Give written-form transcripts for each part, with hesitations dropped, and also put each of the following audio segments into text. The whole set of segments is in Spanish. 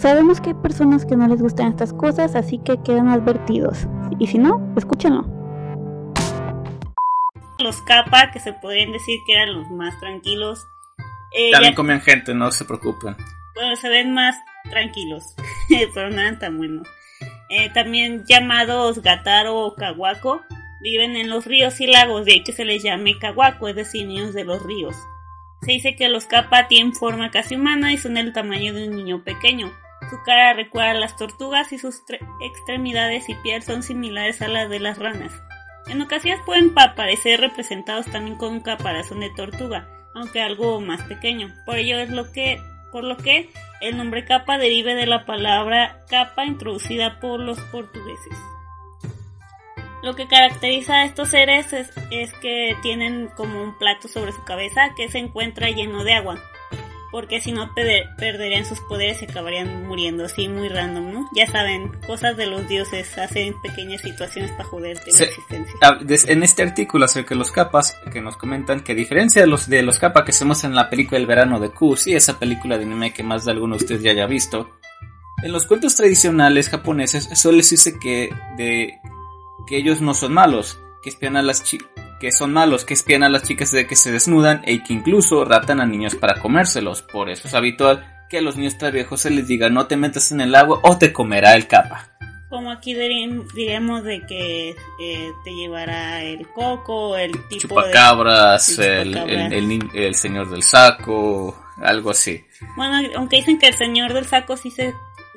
Sabemos que hay personas que no les gustan estas cosas, así que quedan advertidos. Y si no, escúchenlo. Los Kappa, que se podrían decir que eran los más tranquilos. También comían gente, no se preocupen. Bueno, se ven más tranquilos, pero no eran tan buenos. También llamados Gataro o Kawako, viven en los ríos y lagos, de hecho se les llama Kawako, es decir, niños de los ríos. Se dice que los Kappa tienen forma casi humana y son del tamaño de un niño pequeño. Su cara recuerda a las tortugas y sus extremidades y piel son similares a las de las ranas. En ocasiones pueden aparecer representados también con un caparazón de tortuga, aunque algo más pequeño. Por ello es por lo que el nombre Kappa deriva de la palabra capa introducida por los portugueses. Lo que caracteriza a estos seres es que tienen como un plato sobre su cabeza que se encuentra lleno de agua, porque si no perderían sus poderes y acabarían muriendo, así muy random, ¿no? Ya saben, cosas de los dioses hacen pequeñas situaciones para joderte la existencia. En este artículo acerca de los Kappas, que nos comentan que a diferencia de los Kappa que se muestran en la película El verano de Q, sí, esa película de anime que más de alguno de ustedes ya haya visto, en los cuentos tradicionales japoneses suele decirse que ellos no son malos, que espían a las chicas de que se desnudan y que incluso raptan a niños para comérselos. Por eso es habitual que a los niños viejos se les diga no te metas en el agua o te comerá el Kappa. Como aquí diríamos de que te llevará el coco, el tipo chupacabras, el señor del saco, algo así. Bueno, aunque dicen que el señor del saco sí se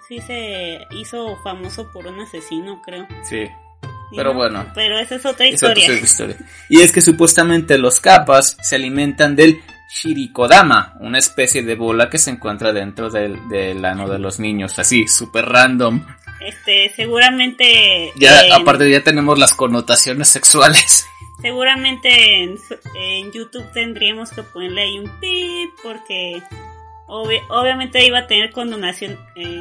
hizo famoso por un asesino, creo. Sí. Pero no, bueno. Pero esa es otra historia. Y es que supuestamente los Kappas se alimentan del shirikodama, una especie de bola que se encuentra dentro del ano de los niños, así, súper random. Seguramente... Aparte ya tenemos las connotaciones sexuales. Seguramente en YouTube tendríamos que ponerle ahí un pip, porque obviamente iba a tener connotaciones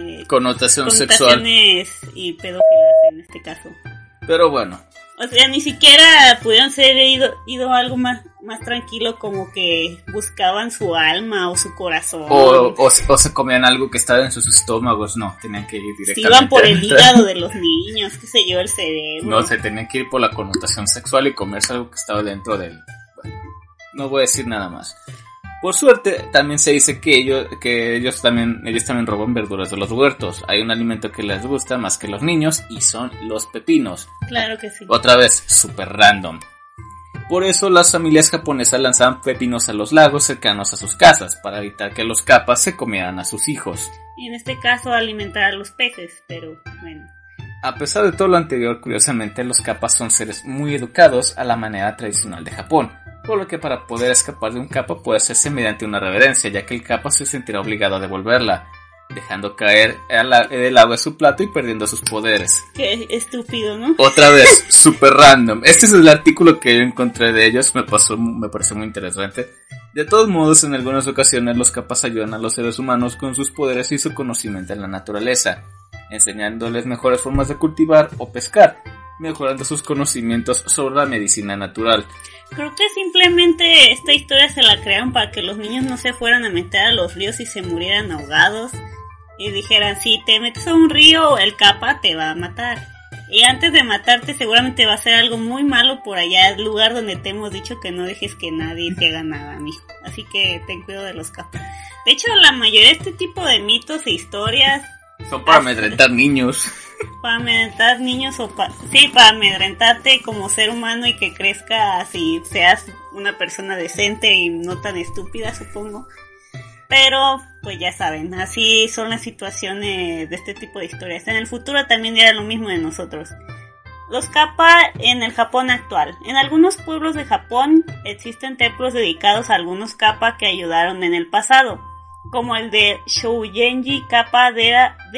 sexual y pedófilas en este caso. Pero bueno. O sea, ni siquiera pudieron ser ido algo más tranquilo, como que buscaban su alma o su corazón. O se comían algo que estaba en sus estómagos. No, tenían que ir directamente. Se iban por el hígado de los niños, qué sé yo, el cerebro. No, se tenían que ir por la connotación sexual y comerse algo que estaba dentro de él. Bueno, no voy a decir nada más. Por suerte, también se dice que ellos también roban verduras de los huertos. Hay un alimento que les gusta más que los niños y son los pepinos. Claro que sí. Otra vez, super random. Por eso las familias japonesas lanzaban pepinos a los lagos cercanos a sus casas para evitar que los Kappas se comieran a sus hijos. Y en este caso alimentar a los peces, pero bueno. A pesar de todo lo anterior, curiosamente los Kappas son seres muy educados a la manera tradicional de Japón. Por lo que para poder escapar de un Kappa puede hacerse mediante una reverencia, ya que el Kappa se sentirá obligado a devolverla, dejando caer el agua de su plato y perdiendo sus poderes. Qué estúpido, ¿no? Otra vez, super random. Este es el artículo que yo encontré de ellos, me pareció muy interesante. De todos modos, en algunas ocasiones los Kappas ayudan a los seres humanos con sus poderes y su conocimiento en la naturaleza, enseñándoles mejores formas de cultivar o pescar, mejorando sus conocimientos sobre la medicina natural. Creo que simplemente esta historia se la crearon para que los niños no se fueran a meter a los ríos y se murieran ahogados. Y dijeran, si te metes a un río, el Kappa te va a matar. Y antes de matarte seguramente va a hacer algo muy malo por allá, el lugar donde te hemos dicho que no dejes que nadie te haga nada, mijo. Así que ten cuidado de los Kappa. De hecho, la mayoría de este tipo de mitos e historias son para amedrentar niños. Para amedrentar niños para amedrentarte como ser humano y que crezcas y seas una persona decente y no tan estúpida, supongo. Pero, pues ya saben, así son las situaciones de este tipo de historias. En el futuro también dirá lo mismo de nosotros. Los Kappa en el Japón actual. En algunos pueblos de Japón existen templos dedicados a algunos Kappa que ayudaron en el pasado, como el de Shougenji Kappa de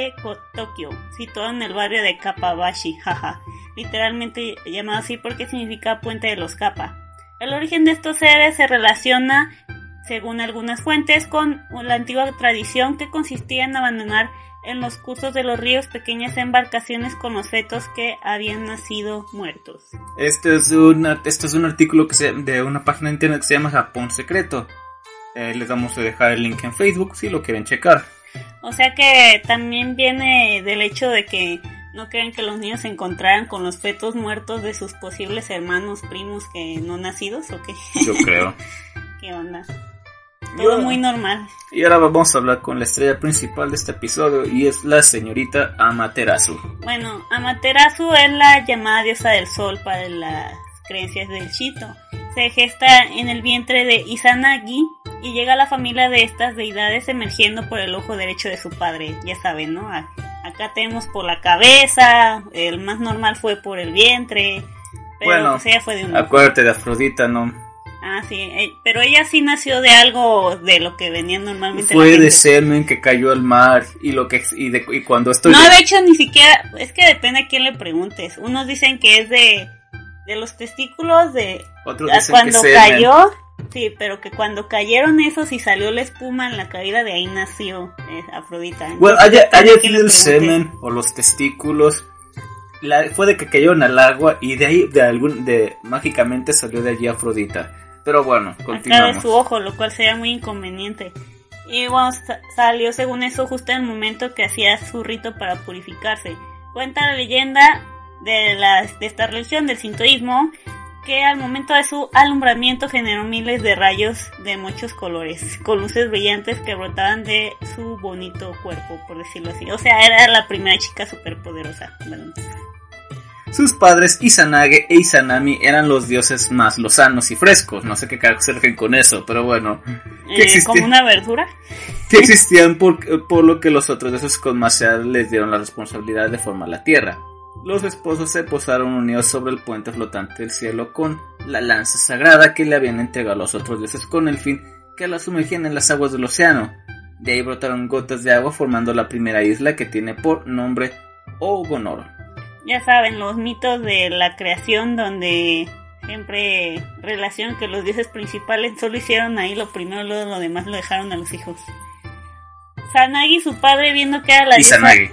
Tokio, situado en el barrio de Kappabashi, jaja, literalmente llamado así porque significa puente de los Kappa. El origen de estos seres se relaciona, según algunas fuentes, con la antigua tradición que consistía en abandonar en los cursos de los ríos pequeñas embarcaciones con los fetos que habían nacido muertos. Este es un artículo de una página de internet que se llama Japón Secreto. Les vamos a dejar el link en Facebook si lo quieren checar. O sea que también viene del hecho de que no creen que los niños se encontraran con los fetos muertos de sus posibles hermanos, primos que no nacidos, ¿o qué? Yo creo. ¿Qué onda? Todo muy normal. Y ahora vamos a hablar con la estrella principal de este episodio y es la señorita Amaterasu. Bueno, Amaterasu es la llamada diosa del sol para las creencias del Shito. Se gesta en el vientre de Izanagi y llega a la familia de estas deidades emergiendo por el ojo derecho de su padre. Ya saben, ¿no? Acá tenemos por la cabeza, el más normal fue por el vientre, pero bueno, pues ella fue de un... Acuérdate de Afrodita, ¿no? Ah, sí, pero ella sí nació de algo de lo que venía normalmente. Fue de semen que cayó al mar y cuando estoy... No, de hecho ni siquiera, es que depende a quién le preguntes. Unos dicen que es de los testículos de... Otros dicen cuando que cayó, sí, pero que cuando cayeron esos y salió la espuma en la caída, de ahí nació Afrodita. Bueno, haya sido el semen o los testículos, fue de que cayeron al agua y de ahí mágicamente salió de allí Afrodita. Pero bueno, continuamos. Acá de su ojo, lo cual sería muy inconveniente. Y bueno, salió según eso justo en el momento que hacía su rito para purificarse. Cuenta la leyenda de esta religión, del sintoísmo, que al momento de su alumbramiento generó miles de rayos de muchos colores, con luces brillantes que brotaban de su bonito cuerpo, por decirlo así. O sea, era la primera chica superpoderosa. Bueno. Sus padres, Izanage e Izanami, eran los dioses más lozanos y frescos. No sé qué carajos se refieren con eso, pero bueno. ¿Como una verdura? Que existían por lo que los otros dioses con Marcial les dieron la responsabilidad de formar la tierra. Los esposos se posaron unidos sobre el puente flotante del cielo con la lanza sagrada que le habían entregado a los otros dioses con el fin que la sumergían en las aguas del océano. De ahí brotaron gotas de agua formando la primera isla que tiene por nombre Ogonoro. Ya saben, los mitos de la creación donde siempre relacionan que los dioses principales solo hicieron ahí lo primero, luego lo demás lo dejaron a los hijos. Izanagi, su padre, viendo que era la Izanagi.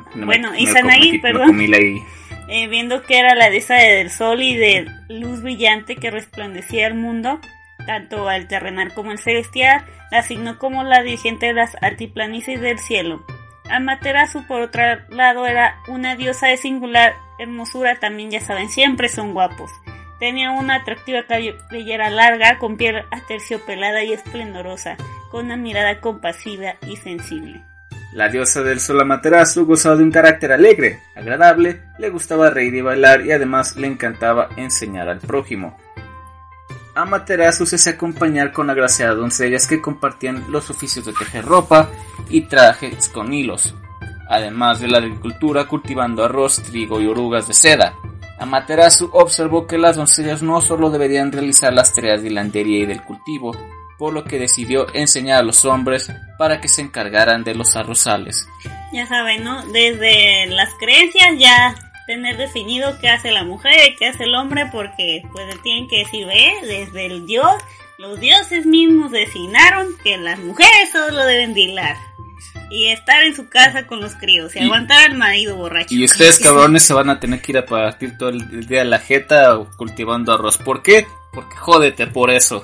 Izanagi, perdón. Viendo que era la diosa del sol y de luz brillante que resplandecía el mundo, tanto al terrenal como el celestial, la asignó como la dirigente de las altiplanicies del cielo. Amaterasu, por otro lado, era una diosa de singular hermosura, también ya saben, siempre son guapos. Tenía una atractiva cabellera larga, con piel aterciopelada y esplendorosa, con una mirada compasiva y sensible. La diosa del sol Amaterasu gozaba de un carácter alegre, agradable, le gustaba reír y bailar y además le encantaba enseñar al prójimo. Amaterasu se hacía acompañar con agraciadas doncellas que compartían los oficios de tejer ropa y trajes con hilos, además de la agricultura cultivando arroz, trigo y orugas de seda. Amaterasu observó que las doncellas no solo deberían realizar las tareas de hilandería y del cultivo, por lo que decidió enseñar a los hombres para que se encargaran de los arrozales. Ya saben, ¿no? Desde las creencias ya tener definido qué hace la mujer y qué hace el hombre, porque pues tienen que decir, desde el dios, los dioses mismos designaron que las mujeres solo deben hilar y estar en su casa con los críos y aguantar al marido borracho. Y ustedes cabrones se van a tener que ir a partir todo el día la jeta cultivando arroz. ¿Por qué? Porque jódete por eso.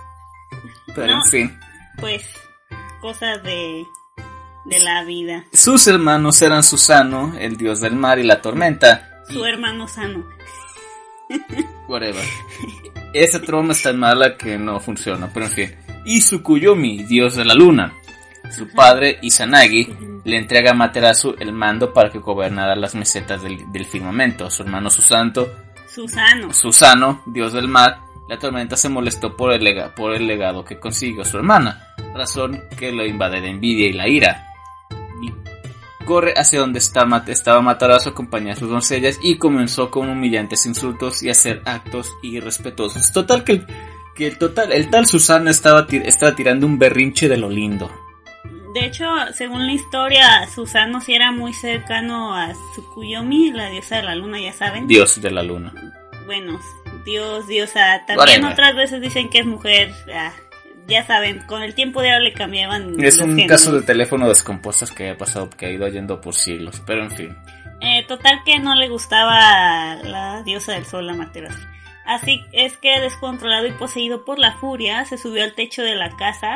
Pero no, en fin. Pues cosas de la vida. Sus hermanos eran Susano, el dios del mar y la tormenta. Su hermano Sano. Whatever. Esa troma es tan mala que no funciona, pero en fin. Y Tsukuyomi, dios de la luna. Su padre, Izanagi, le entrega a Amaterasu el mando para que gobernara las mesetas del firmamento. Su hermano Susano, dios del mar. La tormenta se molestó por el legado que consiguió su hermana, razón que lo invade la envidia y la ira. Y corre hacia donde estaba Amaterasu, acompaña a sus doncellas y comenzó con humillantes insultos y hacer actos irrespetuosos. Total que el tal Susano estaba tirando un berrinche de lo lindo. De hecho, según la historia, Susano sí era muy cercano a Tsukuyomi, la diosa de la luna, ya saben. Dios de la luna. Bueno, diosa. También Whatever. Otras veces dicen que es mujer. Ya saben, con el tiempo de ahora le cambiaban. Es los un géneros. caso de teléfono descompuesto que ha pasado, que ha ido yendo por siglos, pero en fin. Total que no le gustaba la diosa del sol, Amaterasu. Así es que, descontrolado y poseído por la furia, se subió al techo de la casa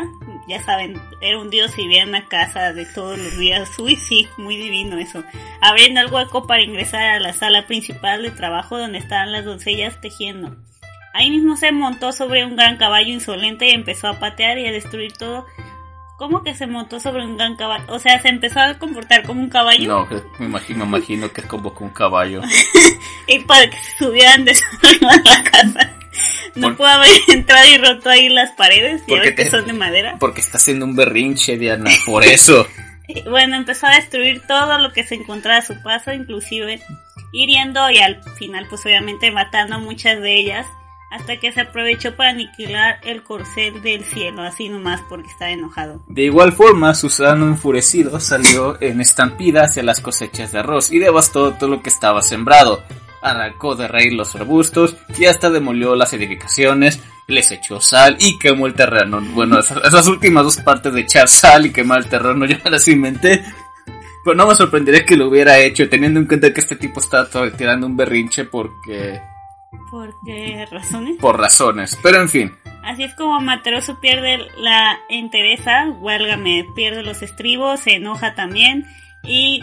ya saben, era un dios y vivía en una casa de todos los días. Uy, sí, muy divino eso. Abriendo el hueco para ingresar a la sala principal de trabajo donde estaban las doncellas tejiendo. Ahí mismo se montó sobre un gran caballo insolente y empezó a patear y a destruir todo. ¿Cómo que se montó sobre un gran caballo? O sea, ¿se empezó a comportar como un caballo? No, me imagino que es como un caballo. Y para que se subieran de la casa. No pudo haber entrado y roto ahí las paredes, ya ves que son de madera. Porque está haciendo un berrinche, Diana, por eso. Bueno, empezó a destruir todo lo que se encontraba a su paso, inclusive hiriendo y al final pues obviamente matando a muchas de ellas, hasta que se aprovechó para aniquilar el corcel del cielo, así nomás porque estaba enojado. De igual forma, Susano enfurecido salió en estampida hacia las cosechas de arroz y devastó todo lo que estaba sembrado. Arrancó de raíz los arbustos y hasta demolió las edificaciones, les echó sal y quemó el terreno. Bueno, esas últimas dos partes de echar sal y quemar el terreno yo me las inventé. Pero no me sorprendería que lo hubiera hecho, teniendo en cuenta que este tipo está tirando un berrinche porque... ¿Por qué razones? Por razones, pero en fin. Así es como Amaterasu pierde la entereza, válgame, pierde los estribos, se enoja también y...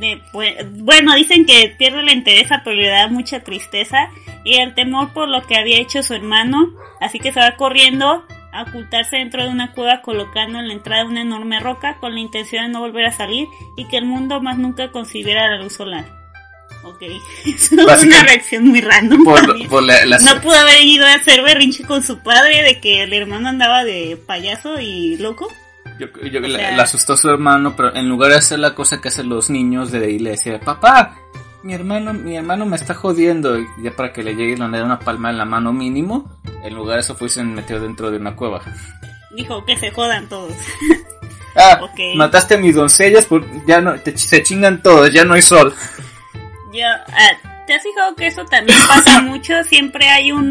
bueno, dicen que pierde la entereza, pero le da mucha tristeza y el temor por lo que había hecho su hermano, así que se va corriendo a ocultarse dentro de una cueva, colocando en la entrada una enorme roca con la intención de no volver a salir y que el mundo más nunca concibiera la luz solar. Ok, es una reacción muy random. No pudo haber ido a hacer berrinche con su padre de que el hermano andaba de payaso y loco. Yo le asustó a su hermano, pero en lugar de hacer la cosa que hacen los niños, de ahí le decía, papá, mi hermano me está jodiendo, y ya para que le llegue y le dé una palma en la mano mínimo, en lugar de eso fue y se metió dentro de una cueva. Dijo que se jodan todos. Okay. Mataste a mis doncellas, ya no, se chingan todos, ya no hay sol. ¿Te has fijado que eso también pasa mucho? Siempre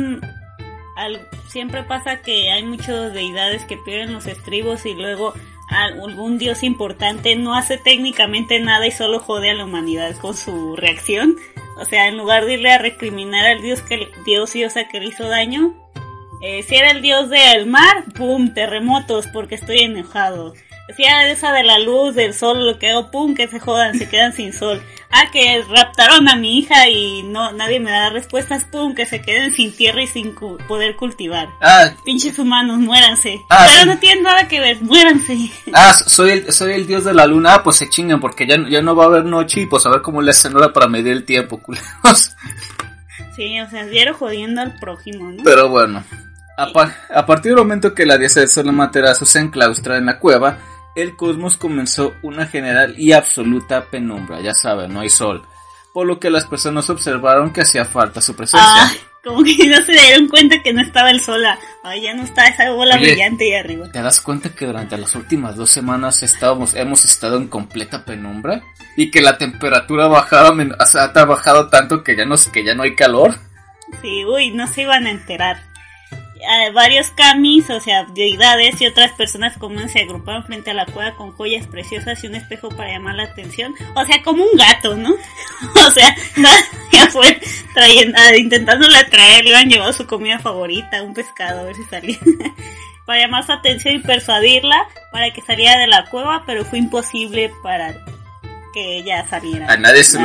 pasa que hay muchas deidades que pierden los estribos y luego algún dios importante no hace técnicamente nada y solo jode a la humanidad con su reacción. O sea, en lugar de irle a recriminar al dios diosa que le hizo daño, si era el dios del mar, ¡pum! Terremotos porque estoy enojado. Si era esa de la luz, del sol, lo que hago, ¡pum! Que se jodan, se quedan sin sol. Que raptaron a mi hija y nadie me da respuestas, ¡pum! Que se queden sin tierra y sin poder cultivar. Pinches humanos, muéranse. Pero sí. No tienen nada que ver, muéranse. Soy el dios de la luna, pues se chingan porque ya no va a haber noche y pues a ver cómo le hacen ahora para medir el tiempo, culeros. Sí, o sea, dieron jodiendo al prójimo, ¿no? Pero bueno, a partir del momento que la diosa del sol Amaterasu se enclaustra en la cueva, el cosmos comenzó una general y absoluta penumbra, ya saben, no hay sol, por lo que las personas observaron que hacía falta su presencia. Como que no se dieron cuenta que no estaba el sol, ya no está esa bola brillante ahí arriba. ¿Te das cuenta que durante las últimas 2 semanas hemos estado en completa penumbra? Y que la temperatura ha bajado tanto que ya no hay calor. Sí, no se iban a enterar. Varios kamis, o sea, deidades y otras personas comunes se agruparon frente a la cueva con joyas preciosas y un espejo para llamar la atención. O sea, como un gato, ¿no? O sea, ya fue intentándole atraer, le han llevado su comida favorita, un pescado, a ver si salía. Para llamar su atención y persuadirla para que saliera de la cueva, pero fue imposible para que ella saliera. A nadie se le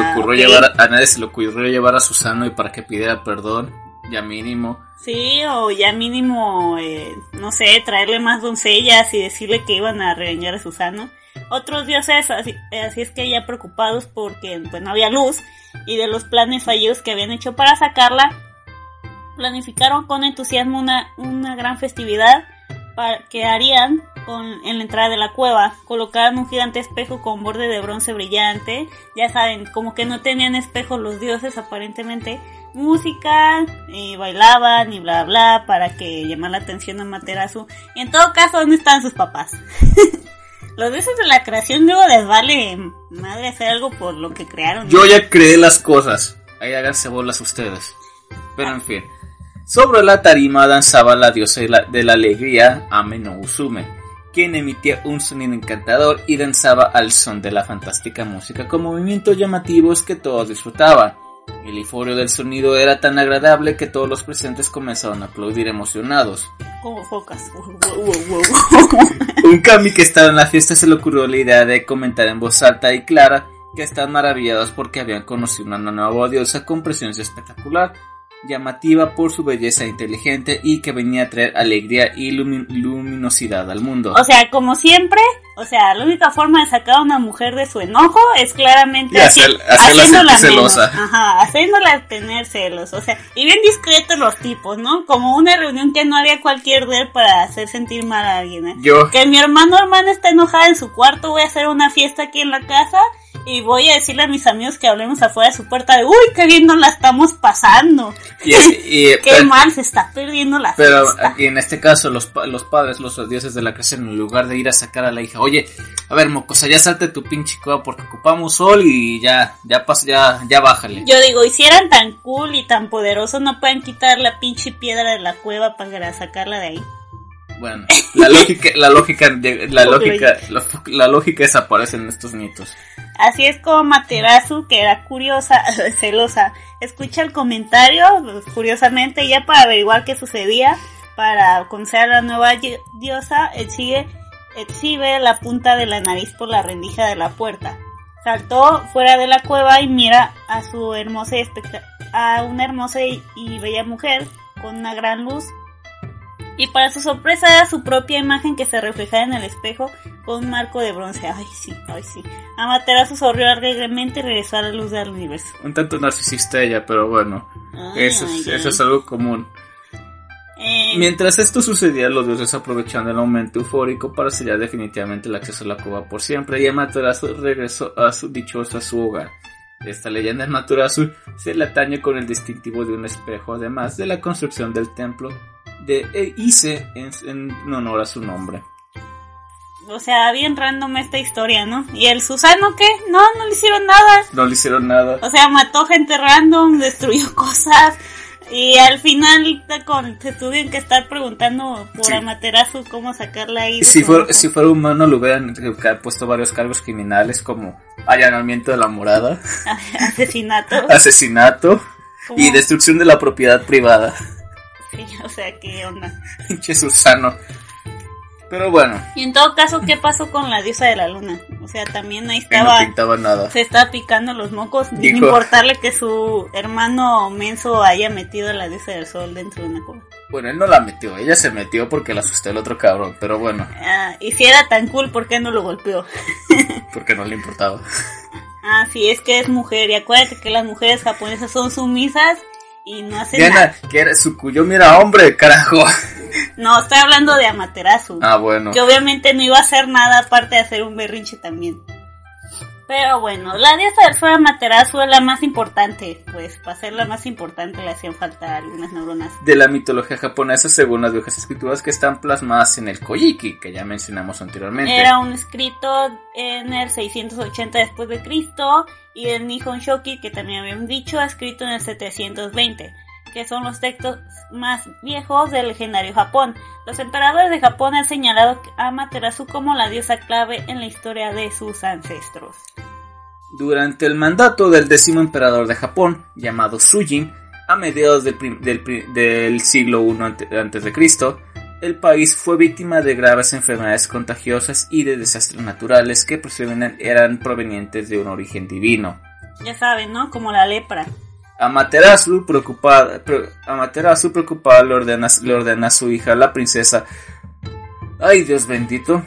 ocurrió llevar a Susano y para que pidiera perdón, ya mínimo. Sí, o ya mínimo, no sé, traerle más doncellas y decirle que iban a regañar a Susano. Otros dioses, así es que ya preocupados porque pues no había luz y de los planes fallidos que habían hecho para sacarla, planificaron con entusiasmo una gran festividad que harían en la entrada de la cueva. Colocaron un gigante espejo con borde de bronce brillante. Ya saben, como que no tenían espejos los dioses aparentemente. Música, bailaban y bla bla para que llamar la atención a Amaterasu. Y en todo caso, ¿dónde están sus papás? Los dioses de la creación luego les vale madre hacer algo por lo que crearon, ¿no? Yo ya creé las cosas. Ahí háganse bolas ustedes. Pero en fin. Sobre la tarima danzaba la diosa de la alegría, Ame no Usume, quien emitía un sonido encantador y danzaba al son de la fantástica música con movimientos llamativos que todos disfrutaban. El euforio del sonido era tan agradable que todos los presentes comenzaron a aplaudir emocionados. Como focas. Un kami que estaba en la fiesta se le ocurrió la idea de comentar en voz alta y clara que estaban maravillados porque habían conocido una nueva diosa con presencia espectacular, llamativa por su belleza inteligente y que venía a traer alegría y luminosidad al mundo. O sea, como siempre, la única forma de sacar a una mujer de su enojo es claramente hacerla celosa. Ajá, haciéndola tener celos, o sea, y bien discretos los tipos, ¿no? Como una reunión que no haría cualquier ver para hacer sentir mal a alguien, ¿eh? Que mi hermana está enojada en su cuarto, voy a hacer una fiesta aquí en la casa y voy a decirle a mis amigos que hablemos afuera de su puerta de uy, qué bien nos la estamos pasando. Qué mal se está perdiendo la fiesta. Pero aquí en este caso los padres, los dioses de la creación, en lugar de ir a sacar a la hija, oye, a ver mocosa, ya salte tu pinche cueva porque ocupamos sol y ya bájale. Yo digo, y si eran tan cool y tan poderosos, no pueden quitar la pinche piedra de la cueva para sacarla de ahí. Bueno, la lógica desaparece en estos mitos. Así es como Materazu, que era celosa, escucha el comentario, curiosamente, ya para averiguar qué sucedía, para conocer a la nueva diosa, exhibe la punta de la nariz por la rendija de la puerta. Saltó fuera de la cueva y mira a una hermosa y bella mujer con una gran luz. Y para su sorpresa era su propia imagen que se reflejaba en el espejo con un marco de bronce. Ay sí. Amaterasu sonrió alegremente y regresó a la luz del universo. Un tanto narcisista ella, pero bueno, eso es algo común. Mientras esto sucedía, los dioses aprovecharon el aumento eufórico para sellar definitivamente el acceso a la cueva por siempre, y Amaterasu regresó a su hogar. Esta leyenda de Amaterasu se le atañe con el distintivo de un espejo, además de la construcción del templo de Ise en honor a su nombre. O sea, bien random esta historia, ¿no? ¿Y el Susano qué? No le hicieron nada. No le hicieron nada. O sea, mató gente random, destruyó cosas. Y al final se tuvieron que estar preguntando por Amaterasu cómo sacarla ahí. Si fuera humano, le hubieran puesto varios cargos criminales como allanamiento de la morada, asesinato y destrucción de la propiedad privada. Sí, o sea, ¿qué onda? Pinche Susano. Pero bueno. Y en todo caso, ¿qué pasó con la diosa de la luna? O sea, también ahí estaba. No pintaba nada. Se estaba picando los mocos, sin importarle que su hermano menso haya metido a la diosa del sol dentro de una cueva. Bueno, él no la metió, ella se metió porque la asustó el otro cabrón, pero bueno. Y si era tan cool, ¿por qué no lo golpeó? Porque no le importaba. Sí, es que es mujer, y acuérdate que las mujeres japonesas son sumisas y no hacen nada. Que era Tsukuyomi era hombre, carajo. No, estoy hablando de Amaterasu. Bueno. Que obviamente no iba a hacer nada aparte de hacer un berrinche también. Pero bueno, la diosa del sol Amaterasu es la más importante. Pues para ser la más importante le hacían falta algunas neuronas. De la mitología japonesa según las viejas escrituras que están plasmadas en el Kojiki, que ya mencionamos anteriormente. Era un escrito en el 680 después de Cristo. Y el Nihon Shoki, que también habíamos dicho, escrito en el 720. Que son los textos más viejos del legendario Japón. Los emperadores de Japón han señalado a Amaterasu como la diosa clave en la historia de sus ancestros. Durante el mandato del 10º emperador de Japón, llamado Sujin, a mediados del siglo I a.C., el país fue víctima de graves enfermedades contagiosas y de desastres naturales que eran provenientes de un origen divino. Ya saben, ¿no? Como la lepra. Amaterasu preocupada le ordena a su hija, la princesa. Ay, Dios bendito.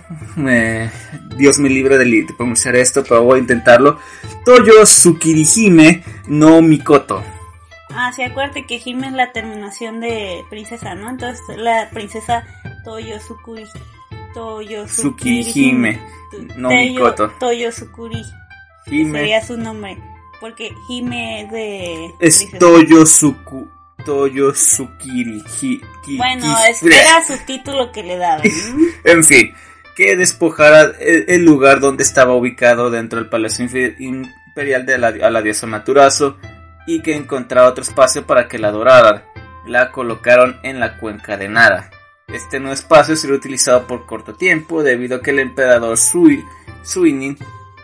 Dios me libre de pronunciar esto, pero voy a intentarlo. Toyo Tsukirihime no Mikoto. Sí, acuérdate que Hime es la terminación de princesa, ¿no? Entonces la princesa Toyo Tsukirihime no Mikoto. Toyo Tsukuri sería su nombre. Porque Hime es de... Es Toyo Tsukiri. Bueno, era su título que le daban. En fin, que despojara el lugar donde estaba ubicado dentro del palacio imperial a la diosa Amaterasu y que encontrara otro espacio para que la adoraran. La colocaron en la cuenca de Nara. Este nuevo espacio sería utilizado por corto tiempo debido a que el emperador Suinin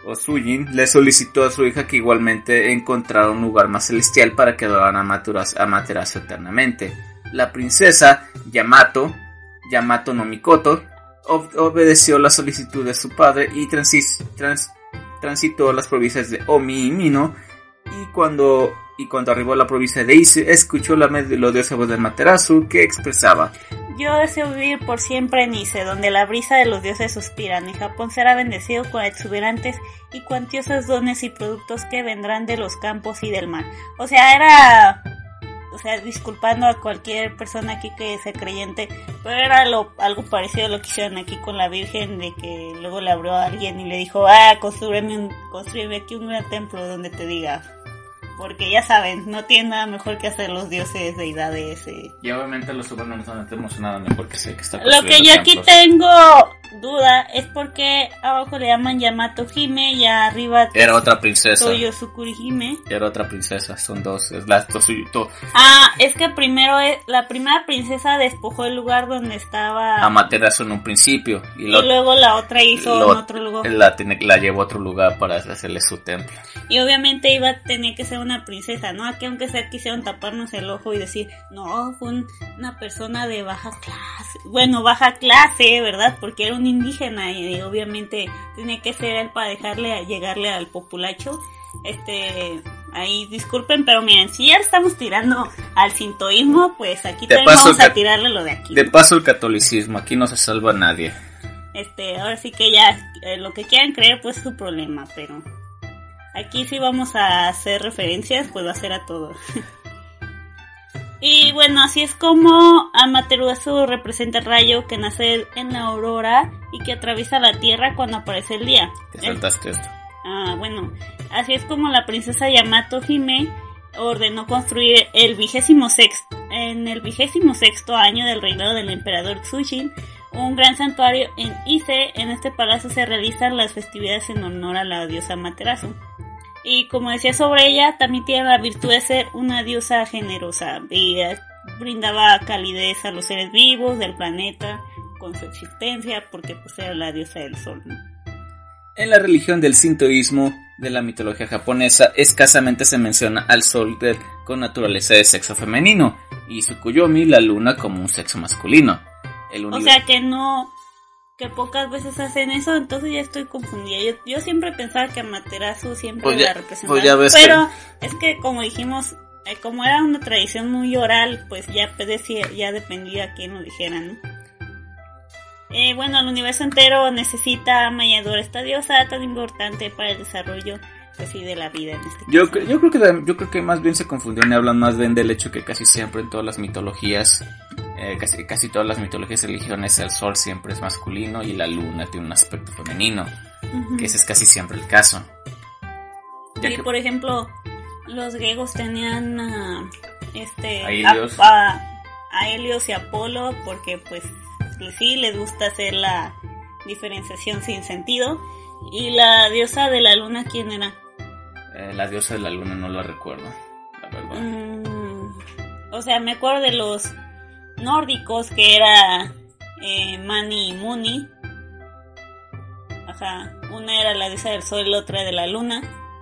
o Sujin, le solicitó a su hija que igualmente encontrara un lugar más celestial para que adoraran a Materazo eternamente. La princesa Yamato no Mikoto, obedeció la solicitud de su padre y transitó las provincias de Omi y Mino, y cuando arribó a la provincia de Ise, escuchó la melodiosa voz de Materazo que expresaba: yo deseo vivir por siempre en Ise, donde la brisa de los dioses suspiran, y Japón será bendecido con exuberantes y cuantiosos dones y productos que vendrán de los campos y del mar. O sea, disculpando a cualquier persona aquí que sea creyente, pero era algo parecido a lo que hicieron aquí con la Virgen, de que luego le abrió a alguien y le dijo: construyeme aquí un gran templo donde te diga. Porque ya saben, no tienen nada mejor que hacer los dioses, deidades. Y obviamente los humanos no tenemos nada mejor que hacer que estar Lo que yo aquí templos. tengo duda es porque abajo le llaman Yamato Hime y arriba era otra princesa. Toyosukuri Hime. Era otra princesa, son dos. Es que primero la primera princesa despojó el lugar donde estaba Amaterasu en un principio. Y luego la otra hizo en otro lugar. La llevó a otro lugar para hacerle su templo. Y obviamente tenía que ser una princesa, ¿no? Aquí aunque sea quisieron taparnos el ojo y decir: no, fue una persona de baja clase. Bueno, baja clase, ¿verdad? Porque era un indígena y obviamente tenía que ser él para llegarle al populacho. Ahí disculpen, pero miren, si ya estamos tirando al sintoísmo, pues aquí también vamos a tirarle lo de aquí. De paso el catolicismo, aquí no se salva a nadie. Ahora sí que ya, lo que quieran creer pues es su problema, pero aquí sí vamos a hacer referencias, pues va a ser a todo. Y bueno, así es como Amaterasu representa el rayo que nace en la aurora y que atraviesa la tierra cuando aparece el día. Te saltaste esto. Bueno, así es como la princesa Yamato Hime ordenó construir en el 26º año del reinado del emperador Tsushin un gran santuario en Ise. En este palacio se realizan las festividades en honor a la diosa Amaterasu. Y como decía sobre ella, también tiene la virtud de ser una diosa generosa y brindaba calidez a los seres vivos del planeta con su existencia, porque pues era la diosa del sol, ¿no? En la religión del sintoísmo de la mitología japonesa, escasamente se menciona al sol con naturaleza de sexo femenino y Tsukuyomi, la luna, como un sexo masculino. O sea que pocas veces hacen eso, entonces ya estoy confundida. Yo siempre pensaba que Amaterasu siempre la representaba, pero es que como dijimos, como era una tradición muy oral, pues ya dependía a quién lo dijera, ¿no? Bueno, el universo entero necesita ama y adora esta diosa tan importante para el desarrollo, pues sí, de la vida en este caso. Yo creo que más bien se confundieron y hablan más bien del hecho que casi siempre en todas las mitologías, casi todas las mitologías y religiones, el sol siempre es masculino y la luna tiene un aspecto femenino, que ese es casi siempre el caso. Por ejemplo, los griegos tenían a Helios y Apolo, porque pues sí les gusta hacer la diferenciación sin sentido. Y la diosa de la luna, ¿quién era? La diosa de la luna no la recuerdo, la verdad. O sea, me acuerdo de los nórdicos, que era Mani y Muni. Ajá, una era la diosa del sol y la otra de la luna.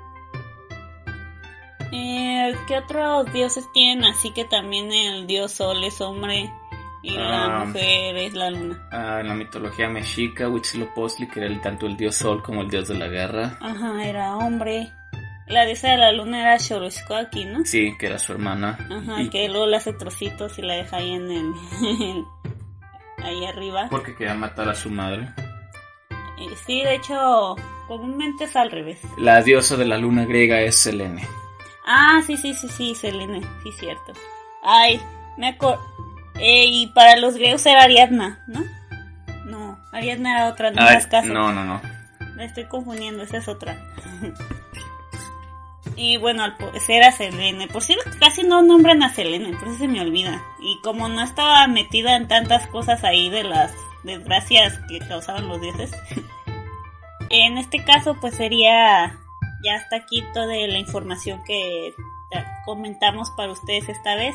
¿Qué otros dioses tienen? Así que también el dios sol es hombre y la mujer es la luna. En la mitología mexica, Huitzilopochtli, que era tanto el dios sol como el dios de la guerra. Ajá, era hombre. La diosa de la luna era Xoloitzcuintli, ¿no? Sí, que era su hermana. Ajá, que luego le hace trocitos y la deja ahí ahí arriba. Porque quería matar a su madre. Sí, de hecho, comúnmente es al revés. La diosa de la luna griega es Selene. Sí, Selene, sí, cierto. Ay, me acuerdo. Y para los griegos era Ariadna, ¿no? No, Ariadna era otra, no hagas caso. No. Me estoy confundiendo, esa es otra. Y bueno, era Selene. Por cierto, casi no nombran a Selene, por eso se me olvida. Y como no estaba metida en tantas cosas ahí de las desgracias que causaban los dioses, en este caso pues sería ya hasta aquí toda la información que comentamos para ustedes esta vez.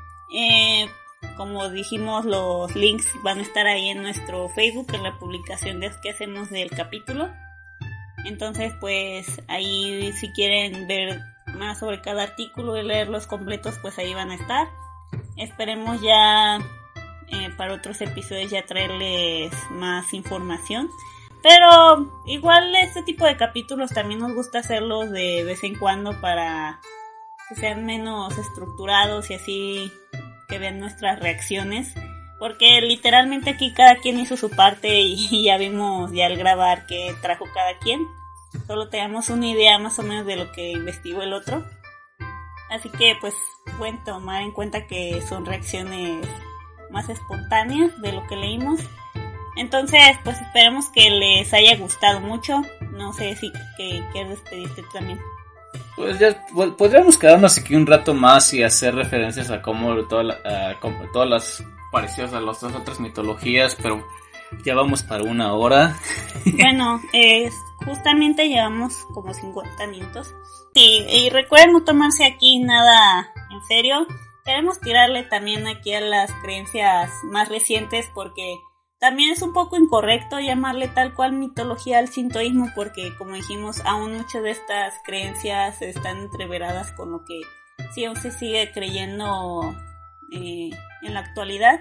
Como dijimos, los links van a estar ahí en nuestro Facebook, en la publicación que hacemos del capítulo. Entonces pues ahí si quieren ver más sobre cada artículo y leerlos completos, pues ahí van a estar. Esperemos ya para otros episodios ya traerles más información. Pero igual este tipo de capítulos también nos gusta hacerlos de vez en cuando para que sean menos estructurados y así que vean nuestras reacciones. Porque literalmente aquí cada quien hizo su parte y ya vimos ya al grabar que trajo cada quien. Solo tenemos una idea más o menos de lo que investigó el otro. Así que pues pueden tomar en cuenta que son reacciones más espontáneas de lo que leímos. Entonces pues esperemos que les haya gustado mucho. No sé si que quieres despedirte tú también. Pues ya podríamos quedarnos aquí un rato más y hacer referencias a cómo como todas las parecidas a las otras mitologías, pero ya vamos para 1 hora. Bueno, justamente llevamos como 50 minutos. Y recuerden no tomarse aquí nada en serio. Queremos tirarle también aquí a las creencias más recientes porque también es un poco incorrecto llamarle tal cual mitología al sintoísmo porque, como dijimos, aún muchas de estas creencias están entreveradas con lo que sí aún se sigue creyendo en la actualidad.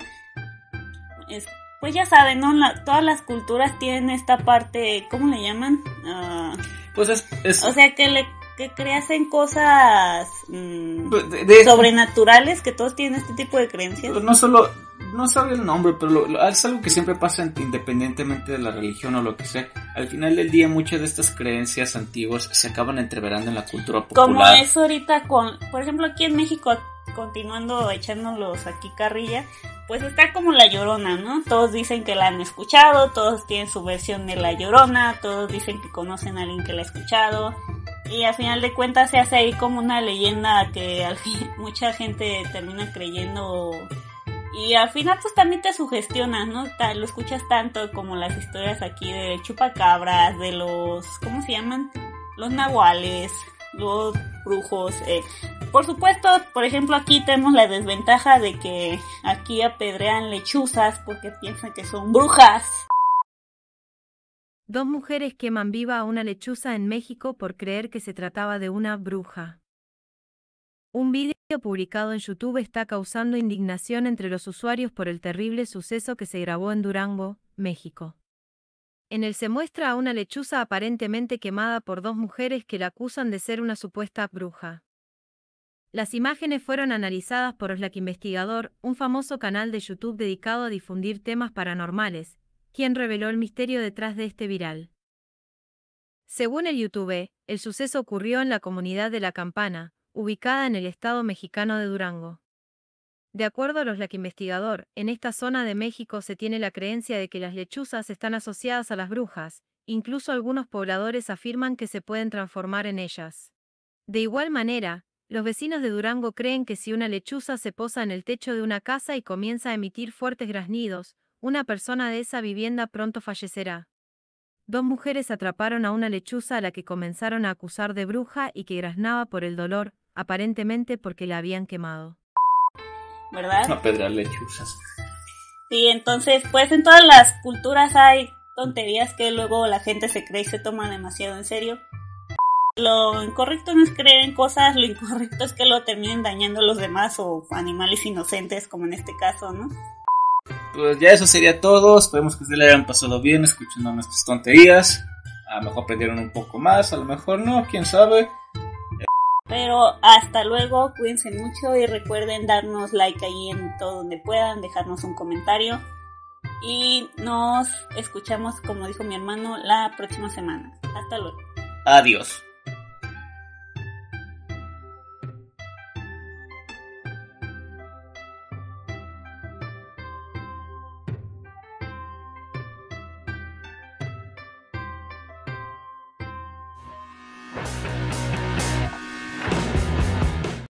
Pues ya saben, ¿no? Todas las culturas tienen esta parte, ¿cómo le llaman? Pues o sea, que creas en cosas sobrenaturales, que todos tienen este tipo de creencias. No sabe el nombre, pero es algo que siempre pasa independientemente de la religión o lo que sea. Al final del día muchas de estas creencias antiguas se acaban entreverando en la cultura popular. Como es ahorita por ejemplo aquí en México, continuando echándolos aquí carrilla, pues está como La Llorona, ¿no? Todos dicen que la han escuchado, todos tienen su versión de La Llorona, todos dicen que conocen a alguien que la ha escuchado. Y al final de cuentas se hace ahí como una leyenda que al fin mucha gente termina creyendo. Y al final pues también te sugestionas, ¿no? Lo escuchas tanto como las historias aquí de chupacabras, de los, ¿cómo se llaman? Los nahuales, los brujos. Por supuesto, por ejemplo, aquí tenemos la desventaja de que aquí apedrean lechuzas porque piensan que son brujas. 2 mujeres queman viva a una lechuza en México por creer que se trataba de una bruja. Un vídeo publicado en YouTube está causando indignación entre los usuarios por el terrible suceso que se grabó en Durango, México. En él se muestra a una lechuza aparentemente quemada por 2 mujeres que la acusan de ser una supuesta bruja. Las imágenes fueron analizadas por Oxlack Investigador, un famoso canal de YouTube dedicado a difundir temas paranormales, quien reveló el misterio detrás de este viral. Según el YouTube, el suceso ocurrió en la comunidad de La Campana, ubicada en el estado mexicano de Durango. De acuerdo a Oxlack Investigador, en esta zona de México se tiene la creencia de que las lechuzas están asociadas a las brujas, incluso algunos pobladores afirman que se pueden transformar en ellas. De igual manera, los vecinos de Durango creen que si una lechuza se posa en el techo de una casa y comienza a emitir fuertes graznidos, una persona de esa vivienda pronto fallecerá. 2 mujeres atraparon a una lechuza a la que comenzaron a acusar de bruja y que graznaba por el dolor, aparentemente porque la habían quemado. ¿Verdad? Apedrear lechuzas. Sí, entonces, pues en todas las culturas hay tonterías que luego la gente se cree y se toma demasiado en serio. Lo incorrecto no es creer en cosas, lo incorrecto es que lo terminen dañando a los demás o animales inocentes, como en este caso, ¿no? Pues ya eso sería todo. Esperemos que ustedes le hayan pasado bien escuchando nuestras tonterías. A lo mejor aprendieron un poco más, a lo mejor no, quién sabe. Pero hasta luego, cuídense mucho y recuerden darnos like ahí en todo donde puedan, dejarnos un comentario. Y nos escuchamos, como dijo mi hermano, la próxima semana. Hasta luego. Adiós.